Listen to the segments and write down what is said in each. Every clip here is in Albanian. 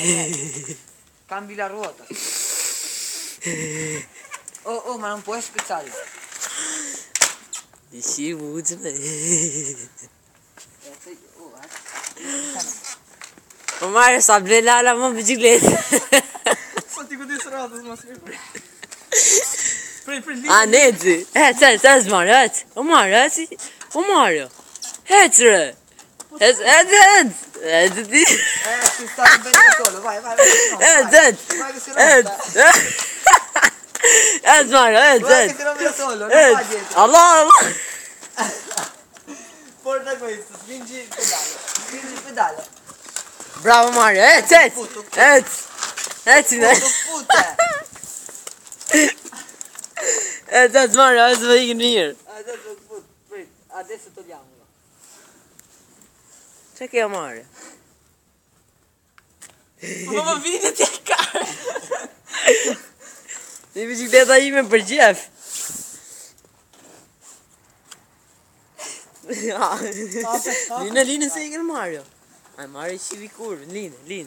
Cambi la ruota. Oh, ma non puoi spezzarlo. Dici, O Mario sta bellando la mia bicicletta. Senti con queste rote, ma si prendi. Ah, Nezi. Sen Mario, et. O Mario, et. O Mario. Et. Si sta bene da solo, vai. Vai che si rompe. Mario, Vai che si rompe da solo, non va dietro. Allah. Porta questo, spingi il pedale. Bravo Mario, et. Putte. Mario, adesso vai in here. Adesso togliamolo. C'è che è Mario? Ma videti al carro. Di bicicletta ime per Jeff. Line säger Mario. Nej, Mario är vikor. Line.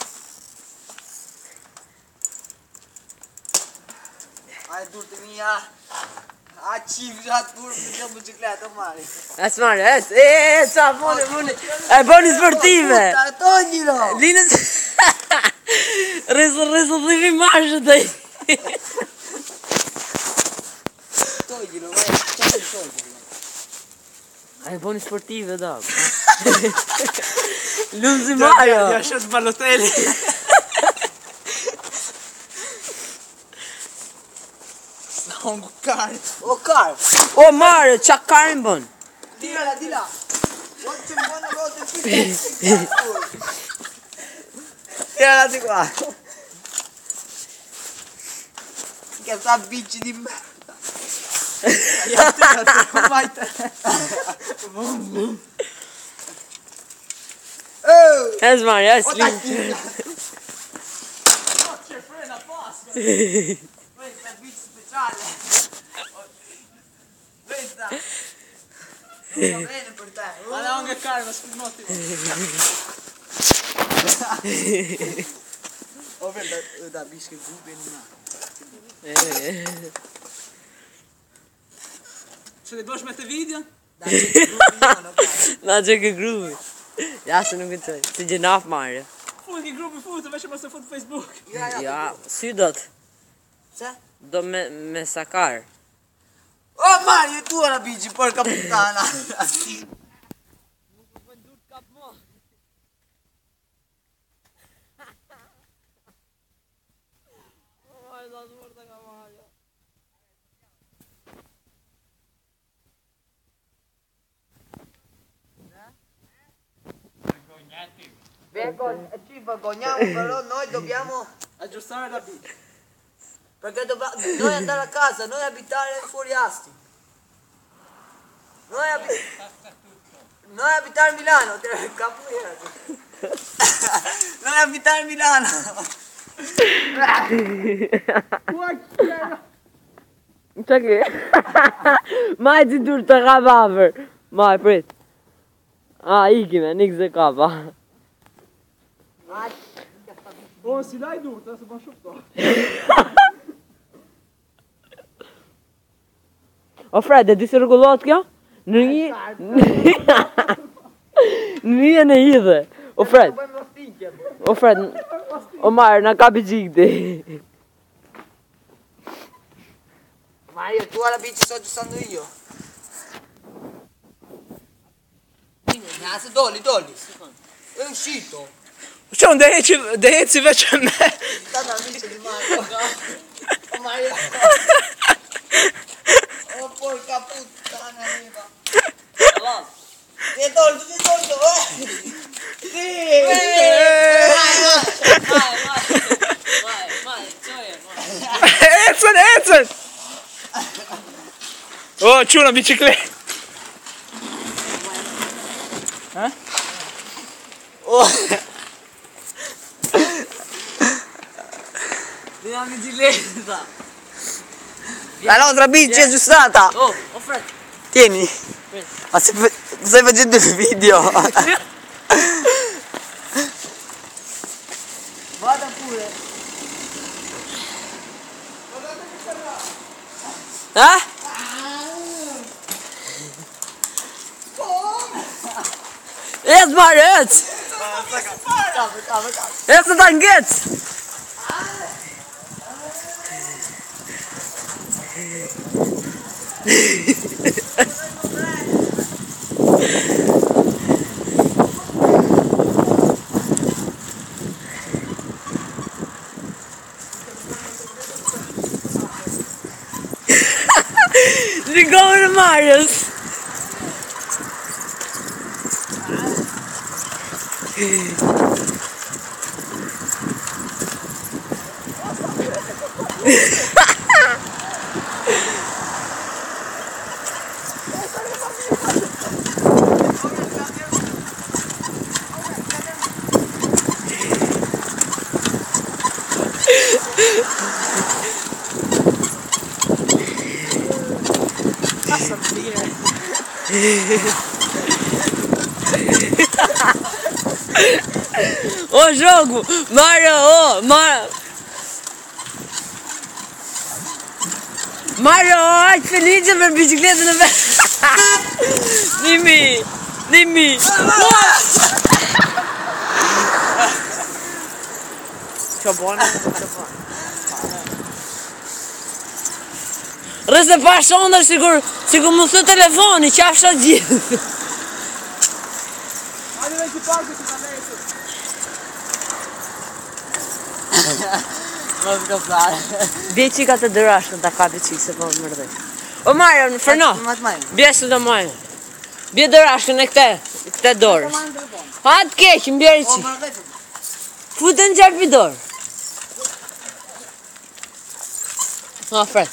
Hai durte mia. Già turbo di bicicletta, Mario. Mario, buone. Buone sportive. Toglilo. Line risolvi immagine dai. Toglilo, vai. Toglilo. Buone sportive dopo. Luzi Mario. Lascia sballotelli. No, car. Oh Mario, c'ha carbon. Tirala di là. Oggi buona volta tirala di qua. Che sta bici di merda. Yes Mario, yes. C'è freno apposta. Questa è bici speciale. Questa. Va bene per te. Ma non che caro, ma scusi. Oh, da bici che gubi in Zullen we door met de video? Dat is ook een groove. Ja, ze nog een twee. Zit je naaf Mario? Voel ik groove foto, weet je maar zo voor Facebook. Ja, zie dat. C'è? Dat met sacar. Oh Mario, tu la bici, porca puttana. Ci vergogniamo, però noi dobbiamo aggiustare la bici. Perché noi andare a casa, noi abitare fuori Asti. Noi abitare a Milano, noi abitare a Milano. Çak iyi. Maji dur ta kava ver. My friend. İyi ki ben ne güzel kava. Oh, si dai dur, adesso faccio sto. O Fred, di se rregullat kjo? Nije në hidhe. O Fred. O Mario, na kapi gjikti. Mario, tu alla bici sto aggiustando io. Dolly. È uscito. C'è un Dehezi invece a me. Sta la bici di Mario. Oh Mario. Oh porca puttana mia. Ti è tolto. Sì. Vai, Edson. Oh, c'è una bicicletta. Oh. La bicicletta. La nostra bici è aggiustata. Oh Fred. Tieni. Ma stai facendo il video? Vada pure. Ah? Ett bara ut! Ett sånt anget! Nu kommer det Marius! Ô jogo! Mario! Ô! Mario! Ai, que feliz de ver bicicleta no pé! Nimi! Nimi! Rëse pa shondër sigur më thë telefoni, qafsha gjithë. Mos gëzare. Bje qika të dërashkën të kapi qikë se po më rëdhe. O Mario, në fërno. Bje së të majnë. Bje dërashkën e këte dorë. Ha të keqë, më bjeri qikë. Futën në gjarë për dorë. Ha, fred.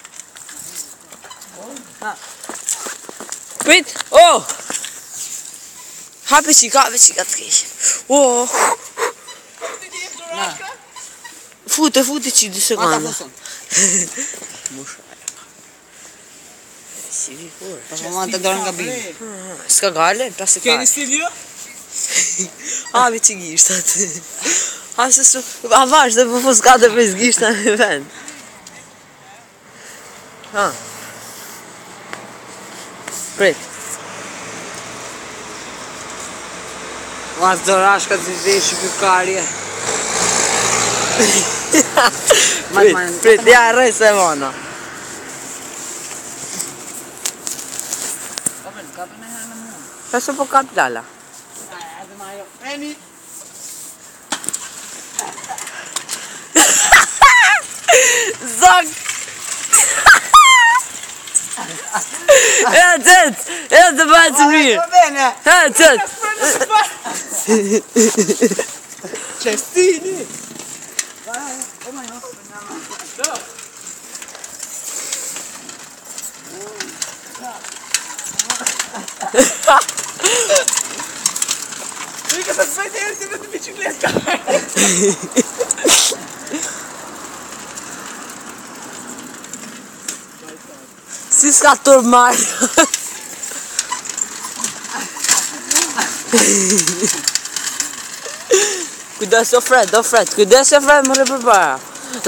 Prit, oh! Hape qika të keqë. Oh! Fute që 2 sekonda. Si vi kur. Po më të dorën nga bimë. Ska gale, pas e Keni kare. stilio? Hape që gishtat. A vash dhe po fuskate për zgishtat në vend. Ha. Prit. Mas dorashka të zeshë këkarje. Prit, ja e rej se vana. Kapën e herë në mund. Peso po kap lala. Edhe ma jo. Eni. Zak! E të bëjtë të mirë. Bene. E të. Cestini! Mica se sveglia e ti metti in bicicletta! Si s'ka tur Mario. Kujdes o Fred, kujdes o Fred, më përpara.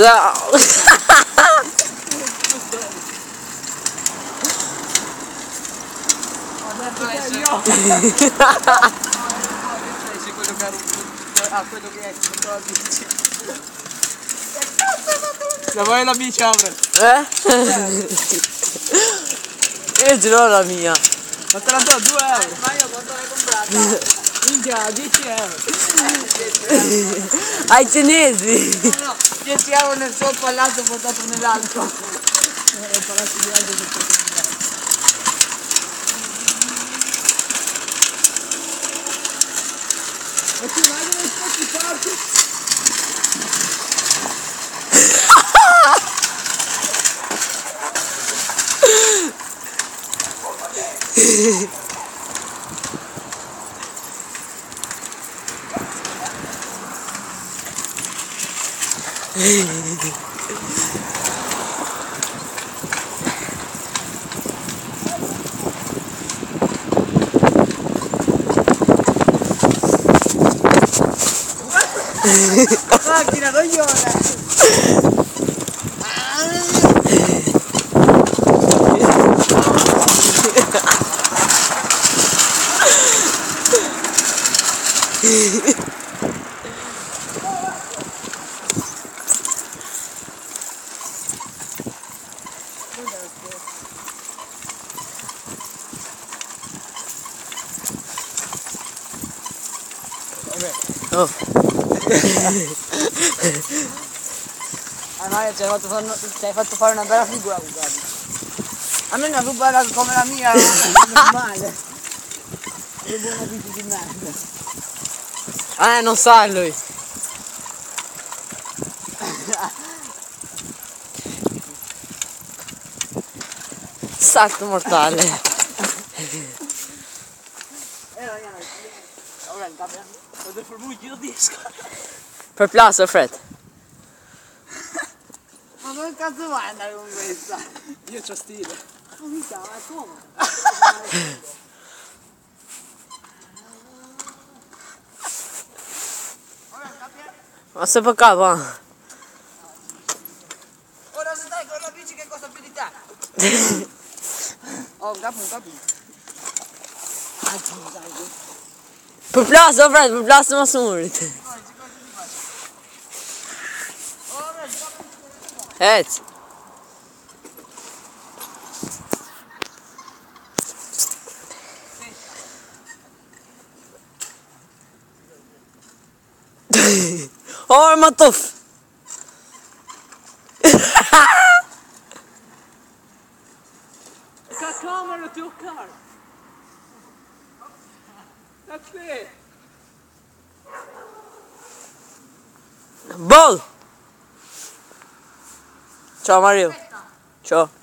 La vuoi la bici, apre? E girò la mia. Ma te la do 2 euro. Ma io quanto l'hai comprata? Minchia, 10 euro. Ai cinesi. No, 10 euro nel suo palazzo portato nell'altro. E ti immagini i posti parchi? Hehehe macchina, coglione! Oh. Mario ci hai fatto fare una bella figura con Gabi. A me una più bella come la mia, normale. Che buona bici di merda. Non sa lui. Salto mortale. Per plazo, Fred. Ma come cazzo vai ad andare con questa? Io c'ho stile. Ma mica, ma come? Ma sei per capo, Ora se stai con la bici che costa più di te. Oh, un capo. Per plazo, Fred, per plazo ma smurit. Evet. Oh, matuf. Ka kamerën të ukar. That's it. Bol. Ciao Mario. Ciao.